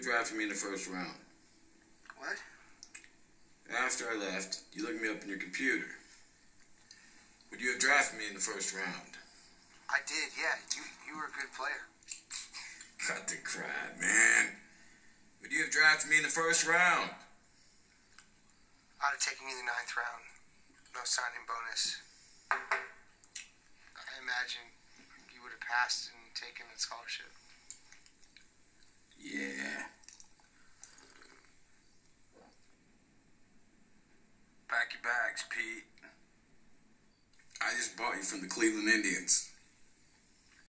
drafted me in the first round. What? After I left, you looked me up in your computer. Would you have drafted me in the first round? I did, yeah. You were a good player. Cut the crap, man. Would you have drafted me in the first round? I'd have taken you in the 9th round. No signing bonus. I imagine you would have passed and taken that scholarship. Yeah. Pack your bags, Pete. I just bought you from the Cleveland Indians.